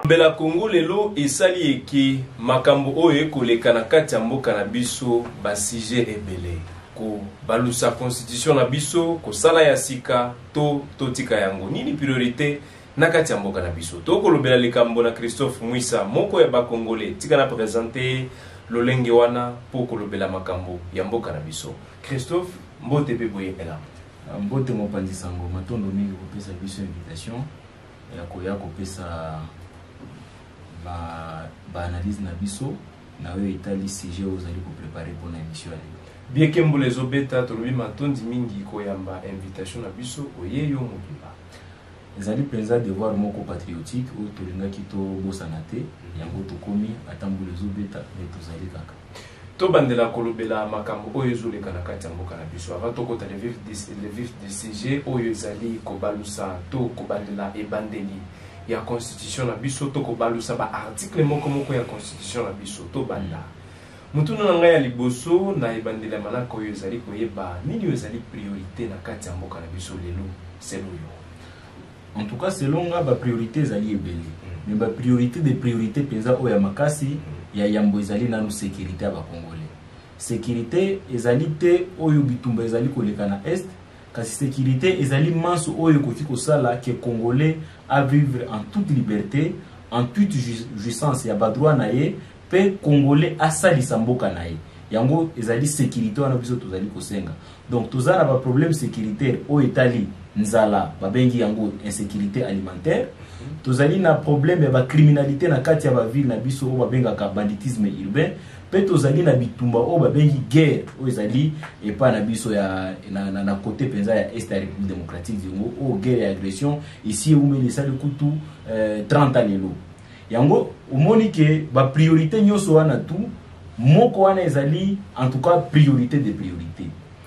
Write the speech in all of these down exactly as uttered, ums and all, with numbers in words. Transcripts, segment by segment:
Bela Congo lelo esali eki makambo oyo koleka na kati ya mboka na biso ba sujet ebele ko balusa constitution na biso ko sala ya sika to totika yango nini priorité na kati ya mboka na biso to kolobela likambo na Christophe Mwisa moko ya ba Congolais tika na présenter lolenge wana po kolobela makambo ya mboka na biso. Christophe mbote pe boye ela mbote mopanzi sango matondo mingi kopesa biso invitation ya koya kopesa ba ba analyse na biso na we itali sujet ozali ko préparer pour émission ya lelo. Bien que mbolezo beta tolobi matondi mingi koyamba invitation na biso oyeyo mokiba ezali penza devoir moko patriotique ou tolinga kito bosana te yango tokomi atambolezo beta mais tozali kaka to bandela kolobela makambo oyo ezoleka na kati ya mboka na biso avant tokota le vif le vif du sujet oyo ezali kobalusa to kobandela ebandeli ya constitution na biso to kobalusa ba article moko moko ya constitution na biso to banda mutuna na ngai ya liboso na ebandela malako oyo ezali koyeba nini ezali priorité na kati ya mboka na biso lelo selo yo. En tout cas selon nga ba priorité ezali ebele mais ba priorité de priorité penza oyo ya makasi ya yambo ezali na sécurité ba Congolais. Sécurité ezali te oyo bitumba ezali koleka na est kasi sécurité ezali manso oyo koki kosala ke Congolais à vivre en toute liberté en toute jouissance ya ba droit na ye pe Congolais asalisa mboka na ye yango ezali sécurité wana biso tozali kosenga. Donc tozala ba problème sécuritaire o etali nzala babengi yango insécurité alimentaire tozali na problème ya ba criminalité na kati ya ba ville na biso o babenga ka banditisme urbain pe tozali na bitumba o babengi guerre o ezali epa na biso ya na, na, na côté penza ya est ya République démocratique yango o guerre ya agression ici umeli sali kutu euh, trente ans lelo yango omoni ke ba priorité nyoso wana tu moko wana ezali en tout cas priorité de priorité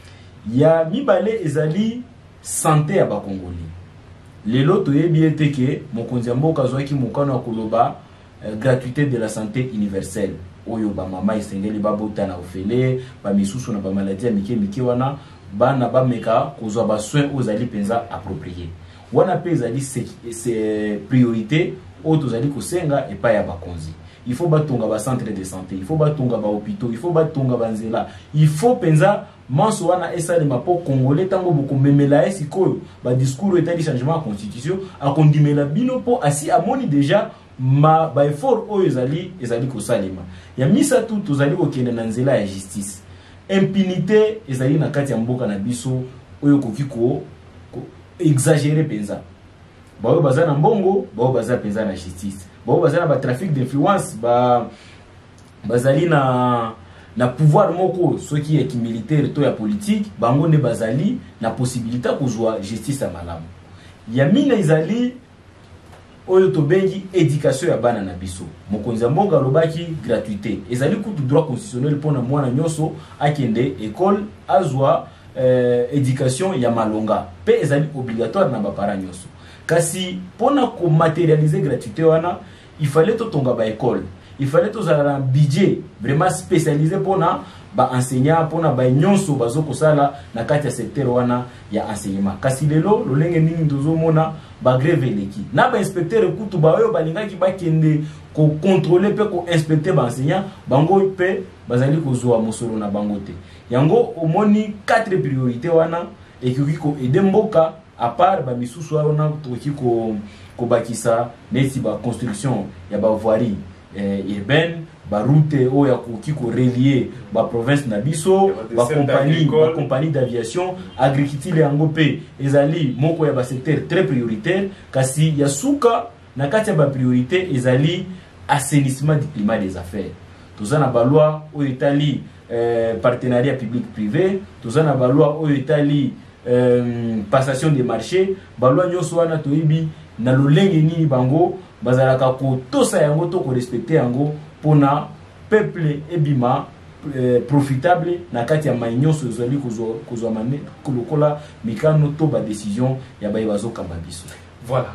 ya mibale ezali santé ya ba Congolais. Lelo toyebi ete ke mokonzi ya mboka zwaki mokano ya koloba euh, gratuité de la santé universelle oyo ba mama esengeli babota na ofele ba misusu na ba maladie mike mike wana bana ba meka kozwa ba soins ozali penza approprié wana pe ezali c'est priorité o tozali kosenga epa ya bakonzi. Il faut batonga ba centre de santé, il faut batonga ba hôpitaux, il faut batonga ba nzela, il faut penza manso wana esali mapo Congolais tango boko memela esiko ba discours etali changement de constitution akondimela bino po asi amoni déjà ma ba effort oyo ezali ezali ko salima ya misa tout tozali ko kende na nzela ya justice impunité ezali na kati ya mboka na biso oyo kokiko exagérer penza bayo bazana mbongo bayo baza penza na justice bayo bazana ba trafic d'influence ba bazali na na pouvoir moko soki ya militaire to ya politique bango ne bazali na possibilité kozwa justice ya malamu ya mina izali oyo to bengi éducation ya bana na biso mokonzi ya mboka lobaki gratuité ezali kutu droit constitutionnel pona mwana nyoso akende école azwa euh, éducation ya malonga pe ezali obligatoire na ba parents nyoso kasi pona ko matérialiser gratuité wana il fallait to tonga ba école il fallait to un budget vraiment spécialisé pour na ba enseignant pour na ba nyonso bazoko sala na kati ya secteur wana ya enseignement kasi lelo lolenge nini ndozo mona ba grève leki na ba inspecteur kutu ba oyo balingaki ba kende ko contrôler pe ko inspecter ba enseignant bango pe bazali kozwa mosolo na bango te yango omoni quatre priorités wana ekiki ko edemboka à part ba misusu wana toki ko ko bakisa neti ba construction ya ba voirie eh, urbaine ba route o ya koki ko relier ba province na biso ba compagnie ba compagnie d'aviation agriculture yango pe ezali moko ya ba secteur très prioritaire kasi ya suka na kati ya ba priorité ezali assainissement du climat des affaires tozana ba loi o etali euh, partenariat public privé tozana ba loi o etali euh, passation des marchés ba loi nyoso wana toyibi na lolenge nini bango bazalaka ko tosa yango to ko respecter yango pona peuple ebima eh, profitable na kati ya mainyoso zali kozwa kozwa mane kolokola mikano to ba décision ya baye bazokamba biso. Voilà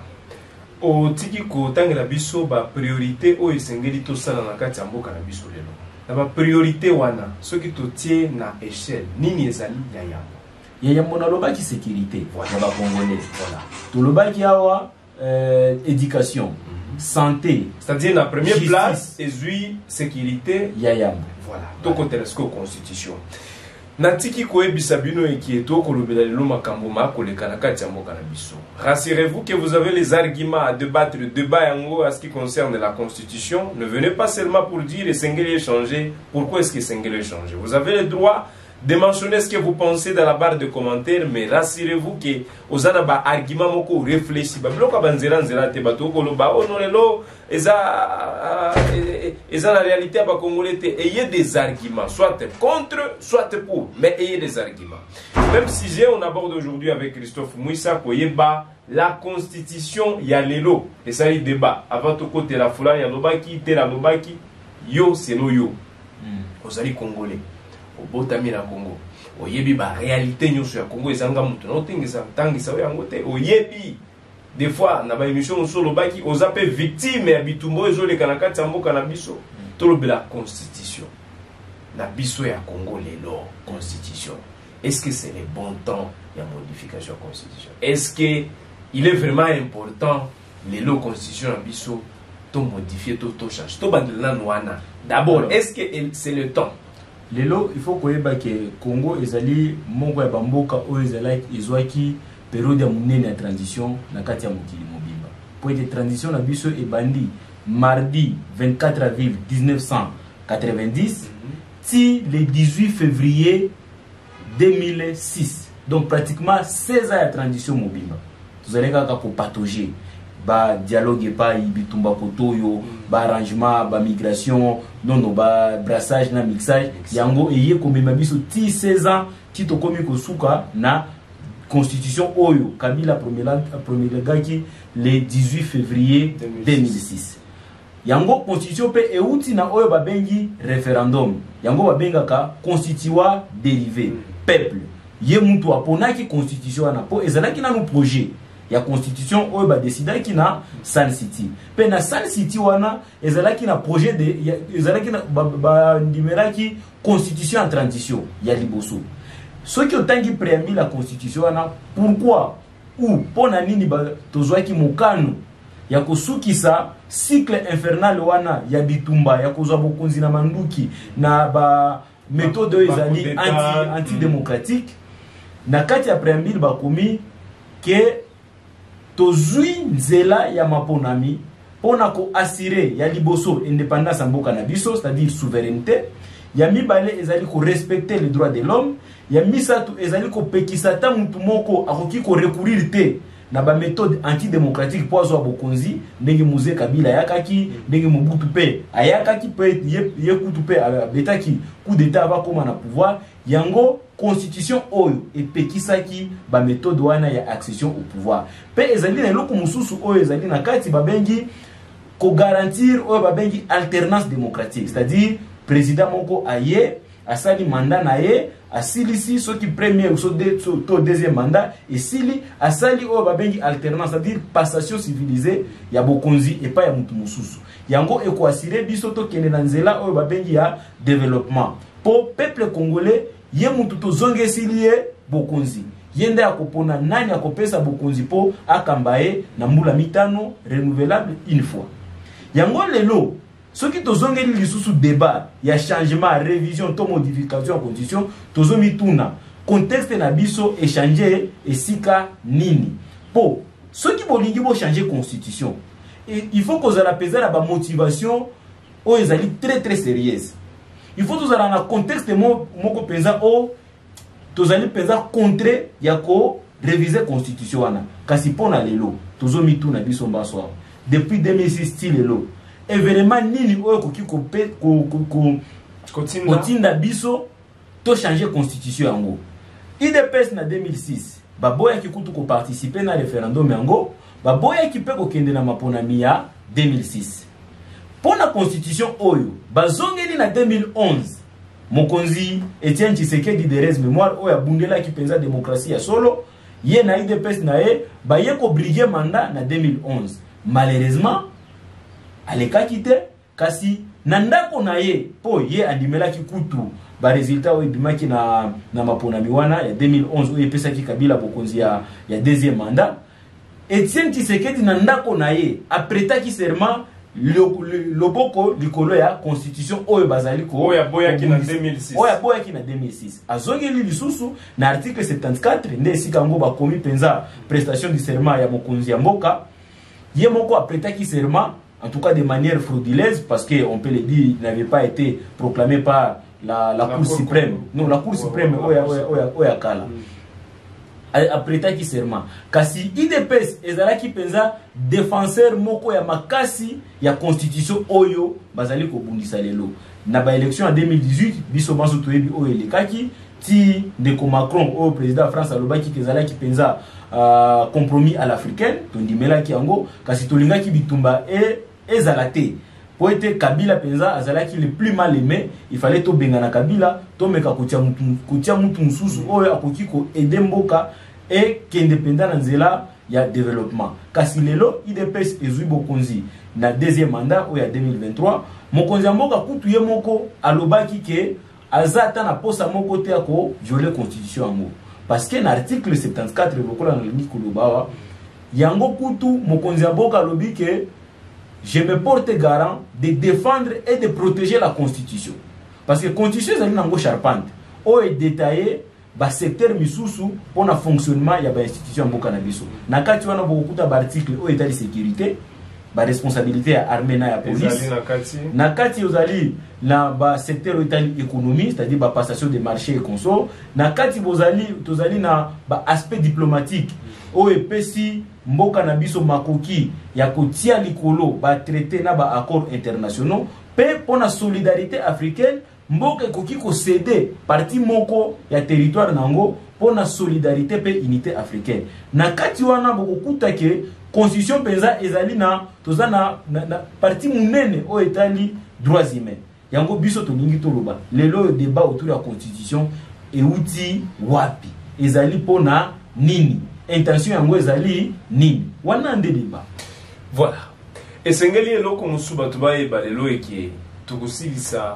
o tiki ko tangela biso ba priorité o esengeli to sala na kati ya mboka na biso lelo na ba priorité wana soki to tie na échelle nini ezali ya yango ya yambo na lobaki sécurité voilà ba congolais voilà to lobaki awa euh, éducation santé. C'est-à-dire la première justice. place ezui sécurité ya yambo. Voilà. Donc on telesco constitution. Natiki koebisa bino ekieto kolobela lelo makambo makoleka na kati ya mboka na biso. Rassurez-vous que vous avez les arguments à débattre, le débat yango à ce qui concerne la constitution. Ne venez pas seulement pour dire et Sengeli est changé. Pourquoi est-ce que Sengeli est changé? Vous avez le droit de mentionner ce que vous pensez dans la barre de commentaires, mais rassurez-vous que aux anaba argument moko réfléchi ba bloka banzela nzela te bato koloba oh non lelo eza eza la réalité ba congolais te, ayez des arguments soit contre soit pour, mais ayez des arguments. Même sujet on aborde aujourd'hui avec Christophe Mouissa koyeba la constitution ya lelo et ça y débat avant tout côté la foula ya lobaki te la lobaki yo c'est no yo aux ali congolais obotami na Congo oyebi ba réalité nyonso ya Congo ezanga mutu na otengisa tangisa yango te oyebi des fois na ba émission solo baki ozape victime ya bitumbo ezoleka na kati ya mboka na biso tolobela constitution na biso ya Congo lelo constitution. Est-ce que c'est le bon temps ya modification constitution? Est-ce que il est vraiment important lelo constitution na biso to modifier to to changer to bandela nwana? D'abord, est-ce que c'est le temps? Lelo il faut koyeba que Congo ezali moko ya bamboka o ezali ezwaki période ya munene ya transition na kati ya mokili mobimba. Pour être transition na biso e bandi mardi vingt-quatre avril mille neuf cent quatre-vingt-dix mm-hmm. ti le dix-huit février deux mille six. Donc pratiquement seize ans ya transition mobimba. Tozali kaka ko patauger ba dialogue pa bitumba kotoyo ba arrangement ba migration non non ba brassage na mixage yango eye komema biso ti seize ans ti to komi ko suka na constitution oyo Kabila premier premier gaki le dix-huit février deux mille six. Yango constitution pe euti na oyo ba bengi référendum yango ba bengaka constituant dérivé peuple ye mutu aponaki constitution na po ezalaki na no projet ya constitution oyo ba décida ki na Sun City. Pe na Sun City wana ezalaki na projet de ezalaki na ba, ba ndimeraki constitution en transition ya liboso. Ce qui otangi préambule la constitution wana pourquoi ou pona nini ba tozwaki mokano ya kosukisa cycle infernal wana ya bitumba ya kozwa bokonzi na manduki na ba méthode ezali anti anti démocratique na kati ya préambule ba komi ke tozui nzela ya maponami pona ko assurer ya liboso indépendance mboka na biso, c'est-à-dire souveraineté ya mibale ezali ko respecter les droits de l'homme ya misatu ezali ko pekisa ta mutu moko akoki ko recourir te na ba méthode antidémocratique po azwa bokonzi ndenge Moïse Kabila yakaki ndenge Mobutu pe ayakaki pe ye kutu pe betaki coup d'état ba koma na pouvoir yango constitution oyo epekisaki ba méthode wana ya accession au pouvoir pe ezali na loko mususu oyo ezali na kati ba bengi ko garantir oyo ba bengi alternance démocratique, c'est-à-dire président moko aye asali mandat na ye asilisi soki premier ou so de so to deuxième mandat et sili asali oyo ba bengi alternance, c'est-à-dire passation civilisée ya bokonzi et pas ya mutu mususu yango eko assurer biso to kende na nzela oyo ba bengi ya développement pour peuple congolais ye mutu to zonge silie bokonzi yende akopona nani akopesa bokonzi po akambaye na mbula mitano renouvelable une fois yango lelo soki to zonge li lisusu débat ya changement révision to modification en constitution to zo mituna contexte na biso échanger esika nini po soki bolingi bo changer constitution et il faut que la peser la motivation o ezali très très sérieuse. Il faut tous dans un contexte moko penza o tozali penza contre yako réviser constitution wana kasi pona lelo tozo mitu na biso mbaso depuis deux mille six style lelo événement nini oyo koki ko ko ko kotinda biso to changer constitution yango I D P S na deux mille six baboya kikutu ko participer na référendum yango baboya ki pe ko kende na maponami ya deux mille six. Pour la constitution oyo bazongeli na deux mille onze mokonzi Etienne Tshisekedi de res mémoire oyo abundela ki penza démocratie ya solo ye na I D P S na ye ba ye ko briguer mandat na deux mille onze. Malheureusement aleka kite kasi na ndako na ye po ye andimela ki kutu ba résultat oyo bimaki na na mapona miwana ya deux mille onze oyo pesa ki Kabila bokonzi ya ya deuxième mandat Etienne Tshisekedi na ndako na ye apretaki serment loboko likolo ya constitution oyo bazali ko oya boya ki na deux mille six oya boya ki na deux mille six azongeli lisusu na article soixante-quatorze nde esika ngo bakomi penza prestation du serment ya mokonzi ya mboka ye moko apretaki serment en tout cas de manière frauduleuse parce que on peut le dire il n'avait pas été proclamé par la la, la Cour suprême non la Cour suprême oya oya oya kala apretaki serment kasi I D P S ezalaki penza défenseur moko ya makasi ya constitution oyo bazali ko bundisa lelo na ba élection en deux mille dix-huit biso banso toyebi oyo elekaki ti ndeko Macron au président de France alobaki kezalaki penza uh, compromis à l'africaine tondimelaki yango kasi tolingaki bitumba e ezalate po ete Kabila penza azalaki le plus mal aimé il fallait to benga na Kabila to meka kotia mutu kotia mutu mususu oyo akoki ko aider mboka et qu'indépendant na nzela ya développement kasi lelo I D P S ezui bokonzi na deuxième mandat oyo ya deux mille vingt-trois mokonzi ya mboka kutu ye moko alobaki ke azata na posa moko te ako violer constitution yango parce que na article soixante-quatorze lokola na lingi kolobawa yango kutu mokonzi ya mboka alobi ke je me porte garant de défendre et de protéger la constitution parce que constitution ezali nango charpente oyo est détaillé ba secteur misusu pour na fonctionnement ya ba institution mboka na biso na kati wana bokuta ba article oyo état de sécurité ba responsabilité ya armée na ya police na kati ozali na ba secteur état économie c'est-à-dire ba passation des marchés et conso na kati bozali tozali na ba aspect diplomatique oyo epesi mboka na biso makoki ya kotia likolo ba traité na ba accords internationaux pe pour na solidarité africaine mboka koki ko céder parti moko ya territoire nango pour na solidarité pe unité africaine na kati wana bokuta ke constitution penza ezali na tozana na, na parti munene o etali droits humains yango biso to ningi to loba lelo débat autour de la constitution et outi wapi ezali pona nini intention yango ezali nini wana nde débat voilà et sengeli eloko musuba tubaye balelo eke tukusilisa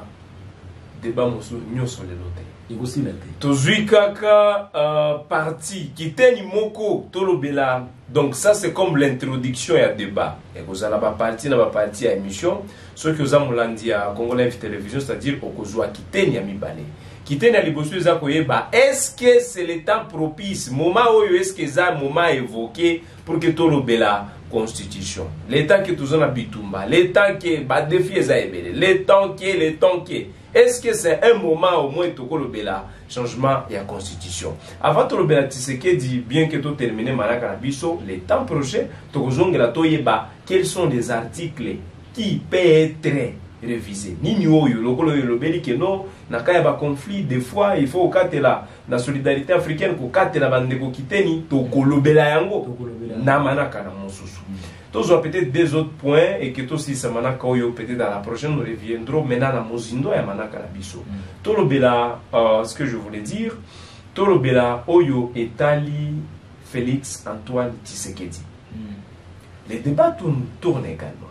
débat musu nyoso lelo te ikosila te tozui kaka uh, parti kiteni moko tolobela donc ça c'est comme l'introduction ya débat et kozala ba parti na ba parti ya émission ce que oza mulandi ya Congo Live Télévision c'est-à-dire okozwa kiteni ya mibale kiteni ya liboso eza koyeba est-ce que c'est le temps propice moment oyo est-ce que ça moment évoqué pour que tolobela constitution le temps que tozona bitumba le temps que ba défi eza ebele le temps que le temps que est-ce que c'est un moment au moins tokolobela changement ya constitution avant tolobela Tshisekedi bien que to terminer malaka na biso le temps prochain tokozongela toyeba quels sont les articles qui peuvent être révisés nini oyo lokolo lobeli que non na kaya ba conflit des fois il faut katela na solidarité africaine ko katela bandeko kiteni tokolobela yango na manaka na mosusu. Tous ont peut-être des autres points et que tous si ça manaka oyo peut-être dans la prochaine nous reviendrons maintenant na mozindo ya manaka na biso. Tolobela euh, ce que je voulais dire tolobela oyo etali Félix Antoine Tshisekedi. Les débats tournent, tournent également.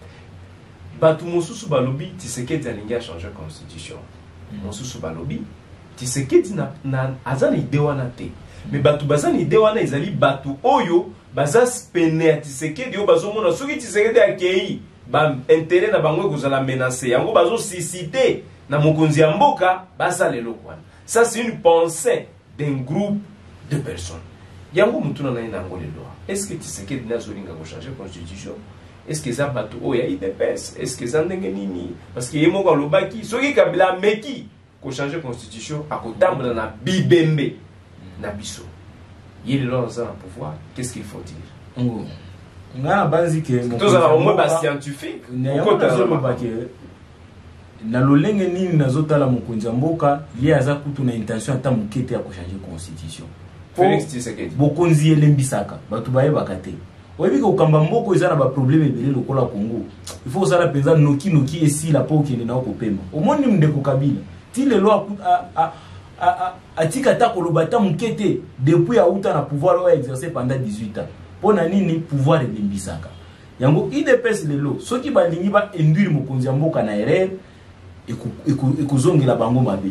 Batu mosusu balobi Tshisekedi alingi a changer constitution. Mosusu balobi Tshisekedi na na azana ide wana te. Mais batu bazana ide wana ezali batu oyo baza spene ya Tshisekedi oyo bazomona soki Tshisekedi akei ba intérêt na bango kozala menacer yango bazo susciter na mokonzi ya mboka basa lelo kwana. Ça c'est une pensée d'un groupe de personnes. Yango mutuna na ina ngole loi. Est-ce que Tshisekedi na zolinga ko changer constitution? Est-ce que ça bato oyo ya I D P S? Est-ce que ça ndenge nini? Parce que yemo kwa lobaki soki Kabila meki ko changer constitution akotambola na bibembe na biso. Il est là dans un pouvoir, qu'est-ce qu'il faut dire? Ngo. Nga banzi ke mo. Tous au moins ba scientifique. Na lolenge nini nazotala mokonzi mboka li aza kutu na intention ata mukete ya ko changer constitution. Félix Tshisekedi. Bokonzi elembisaka batu baye bakate. Oyebi ko kamba mboko eza na ba problème ebele lokola Congo. Il faut ça la penza noki noki esi la po kende na ko pema. Omoni mndeko Kabila. Ti lelo a a a atika ta kolobata mukete depuis a uta na pouvoir o exercer pendant dix-huit ans. Pona nini pouvoir elimbisaka. Yango I D P S lelo soki balingi ba induire mokonzi mboka na erreur ekozongela bango mabe.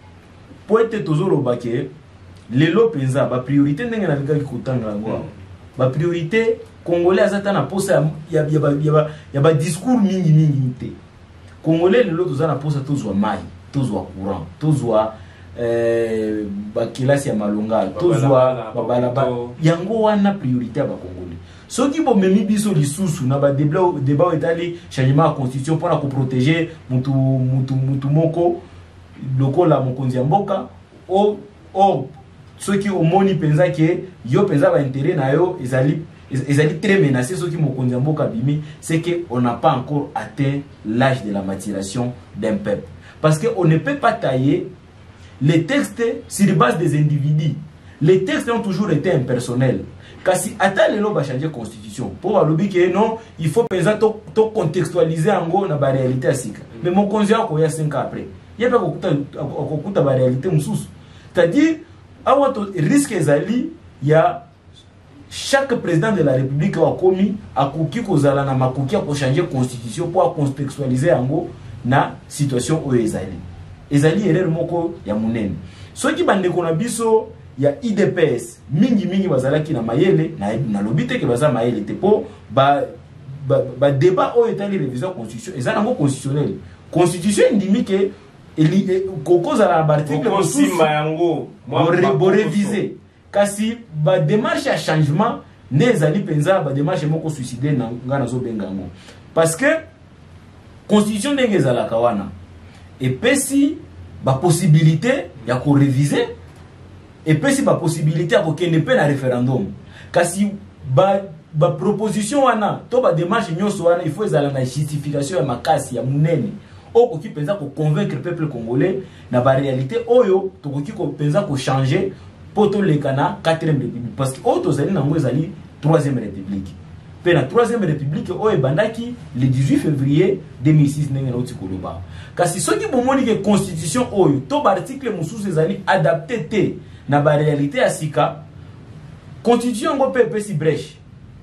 Po ete tozoloba ke lelo penza ba priorité ndenge na likaki kotanga yango. ba priorité congolais azata na posa ya ya ba ya ba, ya ba discours mingi mingi te. Congolais lelo tozana posa tozwa mai, tozwa courant, tozwa eh ba kilasi ya malonga, tozwa babalaba. Yango wana priorité ba congolais. Soki bo memi biso lisusu na ba débat débat etali changement de constitution pour ko protéger mutu mutu mutu moko lokola mokonzi ya mboka o o soki omoni penza ke yo penza ba intérêt na yo ezali ezali très menacé soki mokonzi ya mboka bimi, c'est que on n'a pas encore atteint l'âge de la maturation d'un peuple, parce que on ne peut pas tailler les textes sur base des individus. Les textes ont toujours été impersonnels. Kasi ata lelo ba changer constitution pour alobi que non, il faut penza to, to contextualiser ango na ba réalité asika. Mais mokonzi ya ko ya cinq ans après il y a pas kokuta ba réalité mususu, c'est-à-dire awa to risque ezali ya chaque président de la république wa komi akoki kozala na makoki ko changer constitution pour contextualiser ango na situation o ezali ezali erreur moko ya munene. Soki bande kona biso ya I D P S mingi mingi bazalaki na mayele na na lobite ke baza mayele te po ba ba, ba débat o etali révision constitution ezana ngo constitutionnel constitution ndimi ke eli koko za la article simba yango bo réviser kasi ba démarche ya changement ne ezali penza ba démarche moko suicider na ngana zo bengango, parce que constitution ndenge ezala kawana et pesi ba possibilité ya ko réviser et puis si ba possibilité à kokende pe na référendum kasi ba ba proposition wana to ba démarche nyonso wana il faut ezala na justification ya makasi ya munene o koki penza ko convaincre peuple congolais na ba réalité oyo to koki ko penza ko changer poto lekana quatrième république, parce que o to zali nango ezali troisième république pe na troisième république o ebandaki le dix-huit février deux mille six ndenge na uti koloba kasi soki bomoni ke constitution oyo to ba article mususu ezali adapté te na ba réalité ya sika constitution ngo pepe si brèche,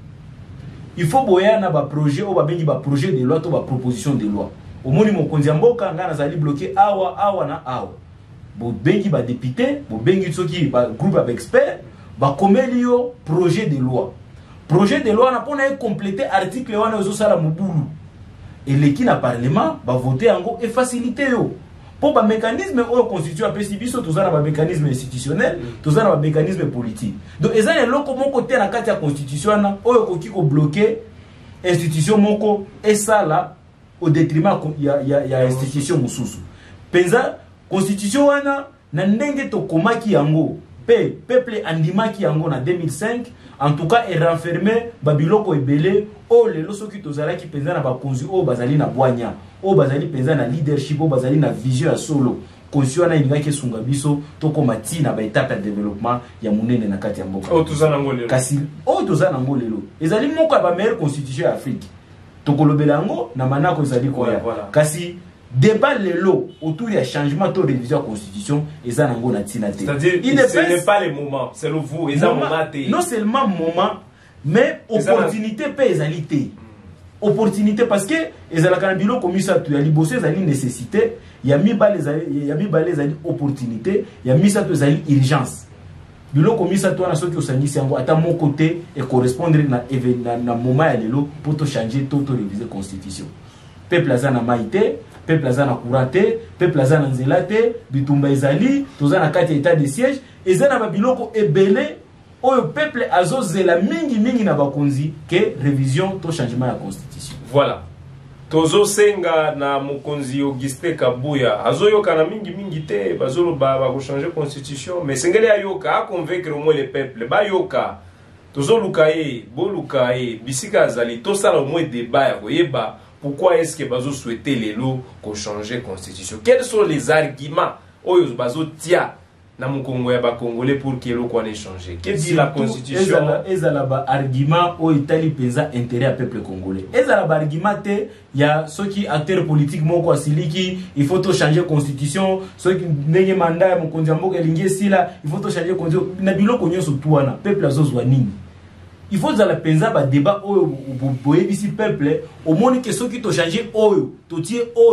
il faut boya na ba projet o ba bengi ba projet de loi to ba proposition de loi omoni mokonzi ya mboka ngana zali bloqué awa awa na awa bo bengi ba député bo bengi soki ba groupe avec expert ba komeli yo projet de loi projet de loi na pona e compléter article wana ozo sala mobulu et l'équipe na parlement ba voter yango et faciliter yo pour ba mécanisme o constitution apesi biso tozana ba mécanisme institutionnel tozana ba mécanisme politique, donc ezana loko moko te na kati ya constitution na oyo koki ko bloquer institution moko et ça là au détriment ya ya ya institution mususu penza constitution wana na ndenge to komaki yango pe peuple andimaki yango na deux mille cinq en tout cas et renfermé babiloko ebele o lelo soki tozala ki penza na bakonzi o bazali na bwanya o bazali penza na leadership o bazali na vision ya solo constitution na inga ke sunga biso to komati na ba étape de développement ya munene na kati ya mboka o tozana ngolelo kasi o tozana ngolelo ezali moko ba meilleure constitution ya Afrique to kolobela ngo na manako ezali ko ya kasi débat lelo autour du changement de révision de la constitution et ça n'ango na tina te. C'est-à-dire il ce n'est pas le moment, c'est le vous et ça moment. Non seulement moment mais opportunité pe ezalité. Opportunité parce que ezala kana bilo comme ça tu ali bosser ezali nécessité, ya mi ba les ya mi ba les opportunité, ya mi ça tu ezali urgence. Bilo comme ça toi na soki osangisi yango ata mon côté et correspondre na na, na moment ya lelo pour to changer to to réviser constitution. Peuple azana maïté peuple azana courante, peuple azana nzelate, bitumba ezali, tozana kati état de siège, ezana babiloko ebele, oyo peuple azo zela mingi mingi na bakonzi ke révision to changement ya constitution. Voilà. Tozo senga na mokonzi Auguste Kabuya, azo yoka na mingi mingi te, bazolo ba ba changer constitution, mais sengele ya yoka a convaincre au moins le peuple, ba yoka. Tozo lukaye, bo lukaye, bisika azali, to sala au moins débat ya koyeba. Pourquoi est-ce que Bazo souhaitait les lots qu'on change la constitution? Quels sont les arguments Oyo Bazo tia na Mukongo ya ba Congolais pour que l'eau qu'on ait changé? Qu'est-ce que dit la constitution? Ezala ba argument o Italie pesa intérêt à peuple congolais. Ezala ba argument te ya ceux qui acteurs politiques moko asiliki il faut to changer constitution, ceux qui ndenge mandat ya mokonzi mboka elingie sila il faut to changer constitution. Na biloko nyonso tuana peuple azozwa nini? Il faut que la penza ba débat oyo boye bisi peuple au monde que ceux qui to changer oyo to tie oyo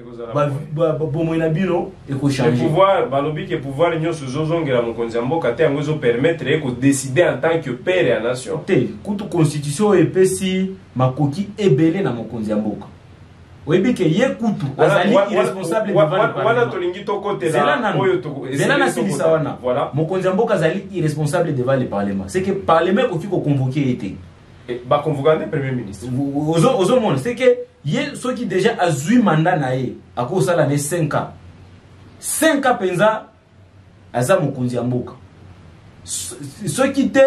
bomoi na bino ekochange. Le pouvoir balobi ke pouvoir nyonso zozongela mokonzi ya mboka te yango ezopermettre ye kodécider en tant que père ya nation te kutu constitution epesi makoki ebele na mokonzi ya mboka. Oyebi ke ye kutu azali irresponsable devant le parlement. Wana tolingi tokotela oyo to zela na silisa wana. Voilà. Mokonzi ya mboka azali irresponsable devant le parlement. C'est que parlement koki ko convoquer été. Ba convoquer premier ministre. Ozo ozo monde c'est que ye ceux qui déjà azui mandat na ye akosala ne cinq ans. cinq ans penza aza mokonzi ya mboka. Ceux qui te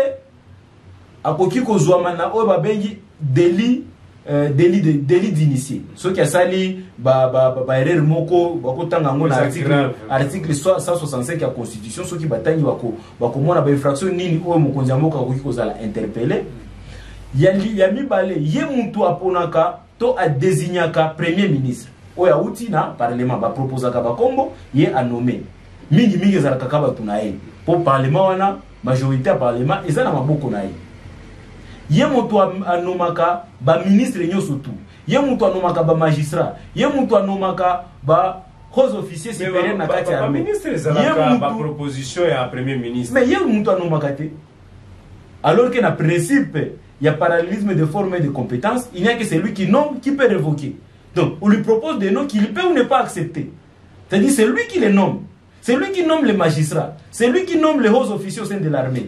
akoki kozwa mana oyo babengi délit Euh, délit de délit d'initié ceux qui a sali ba ba ba erreur moko bakotanga ngo na article article cent soixante-cinq ya constitution ceux qui batangi bako bakomona ba infraction nini oyo mokonzi ya mboka akoki kozala interpeller ya ya mibale ye muntu aponaka to a désignaka premier ministre oyo auti na parlement ba proposaka ba kombo ye a nommé mingi mingi za kakaba tunaye pour parlement wana majorité ya parlement ezana maboko na ye ye moto anomaka ba ministre nyoso tu ye moto anomaka ba magistrat ye moto anomaka ba hauts officiers supérieurs na kati ya armée ministre zalaka ba proposition ya premier ministre mais ye moto anomaka te alors que na principe il y a parallélisme de forme et de compétences il n'y a que celui qui nomme qui peut révoquer donc on lui propose des noms qu'il peut ou ne pas accepter c'est-à-dire c'est lui qui les nomme. C'est lui qui nomme les magistrats. C'est lui qui nomme les hauts officiers au sein de l'armée.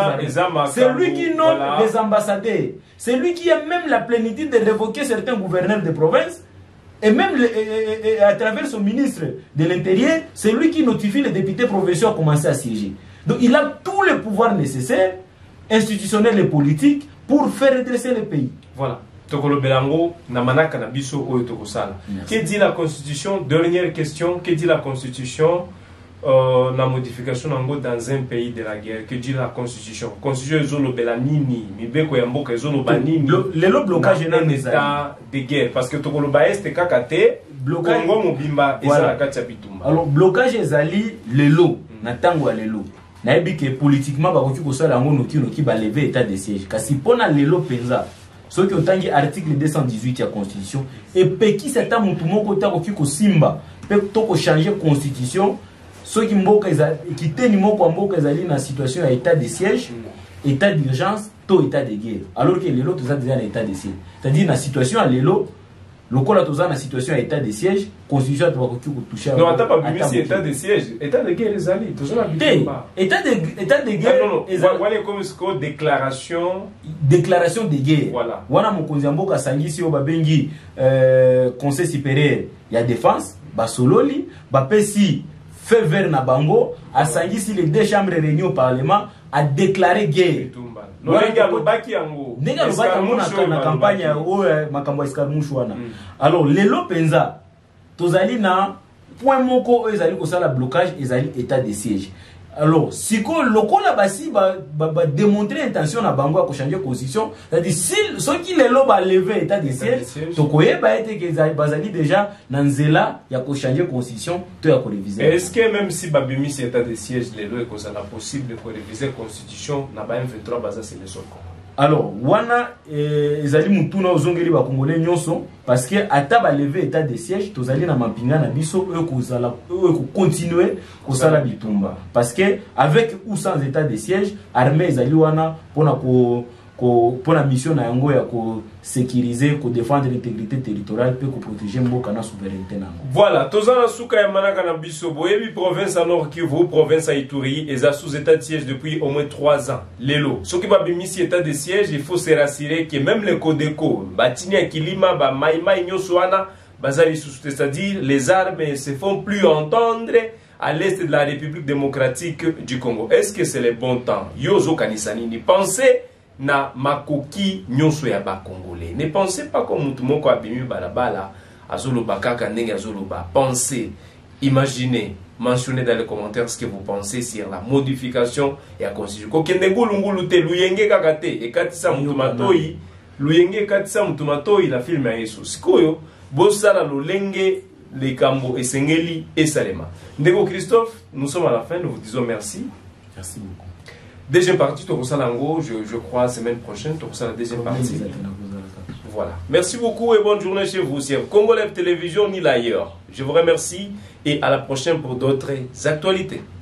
C'est lui qui nomme voilà. les ambassadeurs. C'est lui qui a même la plénitude de révoquer certains gouverneurs de province. Et même le, et, et, et à travers son ministre de l'Intérieur, c'est lui qui notifie les députés provinciaux à commencer à siéger. Donc il a tous les pouvoirs nécessaires, institutionnels et politiques, pour faire redresser le pays. Voilà. Tokolo Belango, Namanaka Nabiso Oyotokosala. Que dit la Constitution? Dernière question. Que dit la Constitution? Euh, la modification dans un pays de la guerre, que dit la constitution. Constitution zolo belanini, mibeko ya mboka zolo banini. Le blocage dans un état de guerre parce que tokolo ba est kakate blocage Congo mobimba ezala kati bitumba. Alors blocage ezali lelo na tango ya lelo. Na yebi que politiquement ba koki ko sala ngo noki noki ba lever état de siège. Kasi pona lelo penza. Ce qui otangi article deux cent dix-huit ya constitution et peki seta mutu moko ta koki ko simba pe to ko changer constitution. Ceux qui qui tiennent mboka ezali na situation à état de siège, état d'urgence, tout état de guerre. Alors que les autres sont déjà en état de siège. C'est-à-dire la situation à l'élo, le col à la situation à état de siège, constitution à toucher. Non, attends pas, mais c'est état de siège, état de guerre les alliés, tout ça état de état de guerre. Non non, voilà comme ce que déclaration déclaration de guerre. Voilà. Wana mokonzi mboka sangisi o babengi conseil supérieur ya défense, ba sololi, ba pesi fait vert na bango a sangisi les deux chambres réunies au parlement a déclaré guerre. Non nega lobaki yango. Nega lobaki yango na campagne o makambo escarmouche wana. Alors lelo penza tozali na point moko ezali ko sala blocage ezali état de siège. Alors si ko lokola basi ba ba démontrer intention na bango à changer constitution, c'est-à-dire si ceux qui les lo ba lever état de siège to koyeba ete que bazali déjà na nzela ya ko changer constitution to ya ko réviser. Est-ce que même si babimi c'est état de siège les lo ko ça la possible ko réviser constitution na ba M vingt-trois baza c'est les soko. Alors wana ezali mutuna ozongeli ba congolais nyonso parce que ata ba lever état de siège tozali na mapinga na biso eux ko sala eux ko continuer ko sala bitumba parce que avec ou sans état de siège armée ezali wana pona ko ko pona mission na yango ya ko sécuriser ko défendre l'intégrité territoriale pe ko protéger mboka na souveraineté na. Voilà, tozana suka ya manaka na biso boyebi province à Nord Kivu, province à Ituri eza sous état de siège depuis au moins trois ans. Lelo, ce qui va bimisi état de siège, il faut se rassurer que même les Codeco, batini ya kilima ba maïma nyoso wana bazali sous, c'est-à-dire les armes se font plus entendre à l'est de la République démocratique du Congo. Est-ce que c'est le bon temps? Yozo kanisani ni pensez na makoki nyonso ya ba congolais. Ne pensez pas comme mutu moko abimi balabala azolo bakaka ndenge azolo ba. Pensez, imaginez, mentionnez dans les commentaires ce que vous pensez sur la modification et la constitution. Kokende ngulu ngulu te luyenge kakate e katisa mutu matoi, luyenge katisa mutu matoi la film ya Yesu. Sikoyo bosala lolenge les kambo esengeli et salema. Ndeko Christophe, nous sommes à la fin, nous vous disons merci. Merci beaucoup. Deuxième partie, tu reçois l'ango, je, je crois, semaine prochaine, tu reçois la deuxième partie. Voilà. Merci beaucoup et bonne journée chez vous sur Congo Live Télévision ni ailleurs. Je vous remercie et à la prochaine pour d'autres actualités.